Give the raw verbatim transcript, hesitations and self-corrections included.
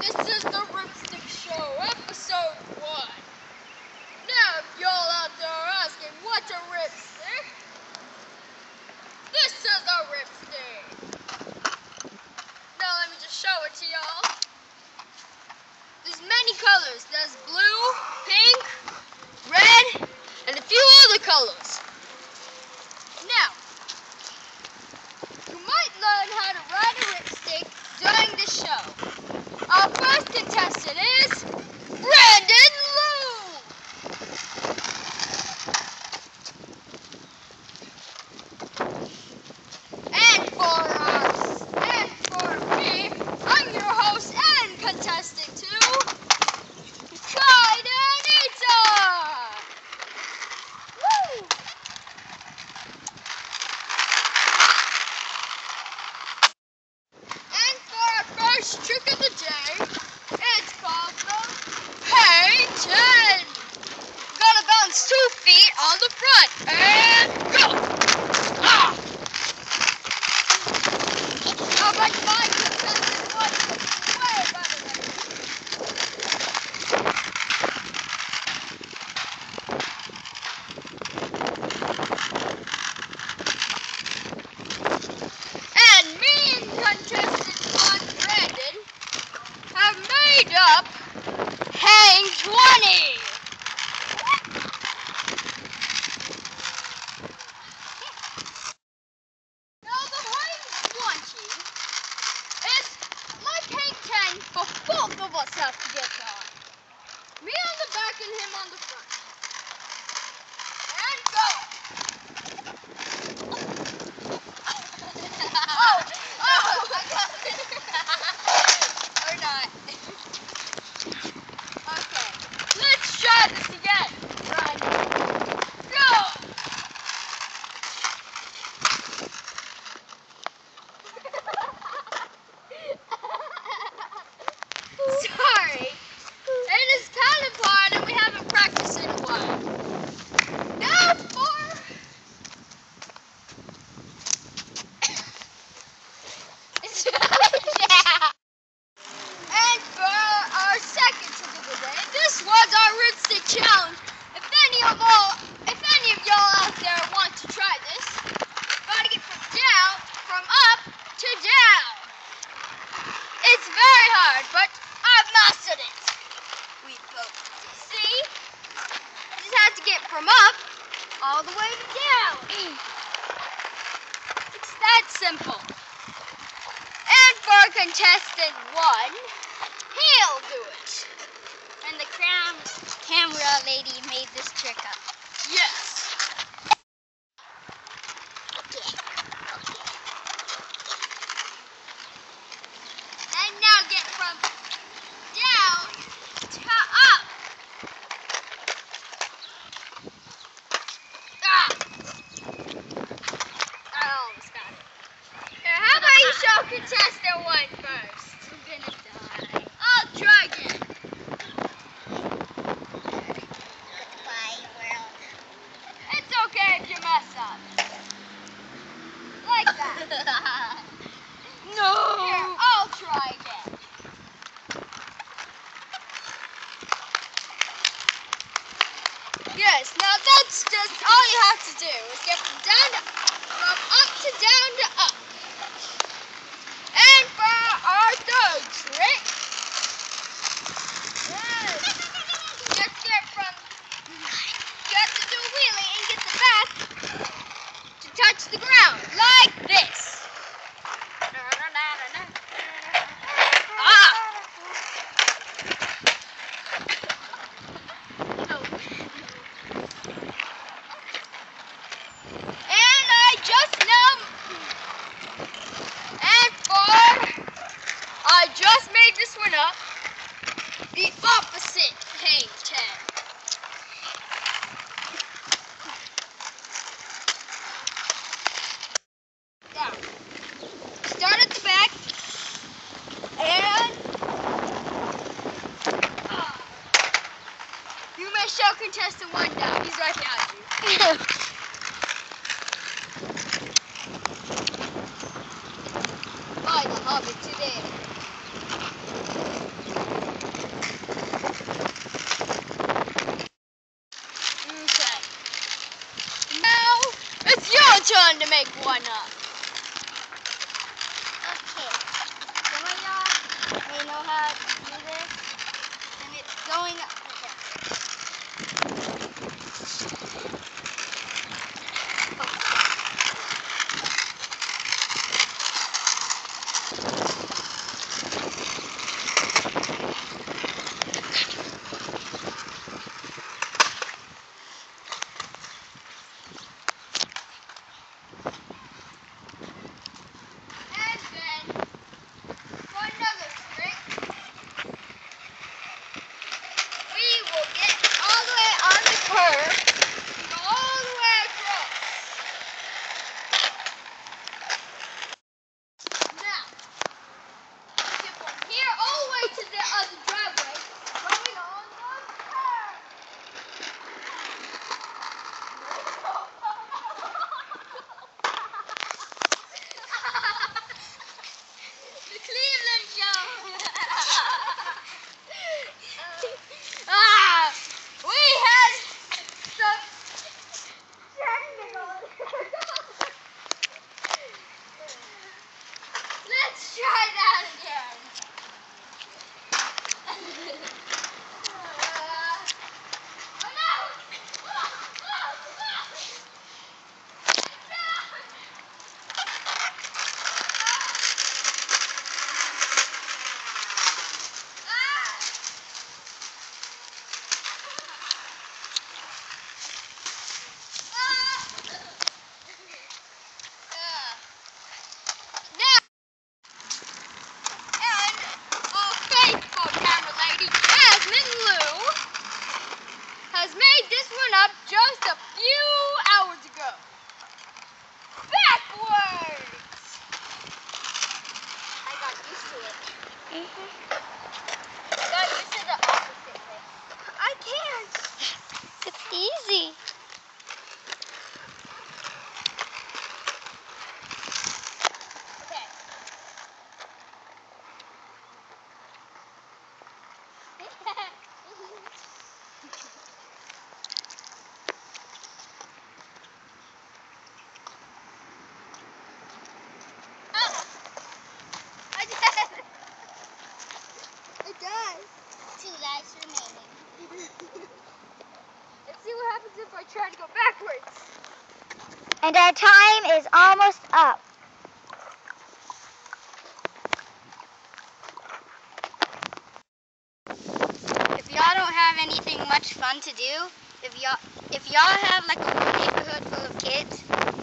This is the Ripstick Show, episode one. Now, if y'all out there are asking, what's a ripstick? This is a ripstick. Now, let me just show it to y'all. There's many colors. There's blue, pink, red, and a few other colors. Now, you might learn how to ride a ripstick during the show. Our first contestant is Brandon Lou. And for us, and for me, I'm your host and contestant too, Anita. Woo! And for our first trick of the day, it's called the Hey ten. Gotta bounce two feet on the front and go. Ah! How about my contestant was way better than me. And me and contestant one, Brandon, have made up Hang twenty. Now the Hang twenty is like Hang ten, but both of us have to get on. Me on the back and him on the front. And go! Oh! Oh! I got it! Or not. Okay. Let's try this again. Run. Go! Sorry. It is kind of hard and we haven't practiced in a while. Now for... And for our second trick of the day, this was our Ripstick challenge. If any of all, if any of y'all out there want to try this, gotta get from down, from up to down. It's very hard, but I've mastered it. We both see. Just have to get from up all the way to down. It's that simple. And for contestant one, he'll do it. And the crown camera lady made this trick up. Yes. And now get from down to up. Ah. I almost got it. Here, how about you show contestant one first? I'm gonna die. I'll try again. Goodbye, world. It's okay if you mess up. Like that. No. Here, I'll try again. Yes, now that's just all you have to do is get from down to from up to down to up. And for our third trick, yes, just get from you have to do a wheelie and get the back to touch the ground like this. Ah! And I just now, and for, I just made this one up, the opposite hang ten. Down. Start at the back, and uh, you may show contestant one down. He's right behind you. By the Hobbit today. turn to make one up. Okay. Some of y'all may know how to do this. And it's going up. Just a few hours ago. Backwards! I got used to it. Mm-hmm. I got used to the opposite way. I can't. It's easy. Okay. It does. Two lives remaining. Let's see what happens if I try to go backwards. And our time is almost up. If y'all don't have anything much fun to do, if y'all if y'all have like a neighborhood full of kids,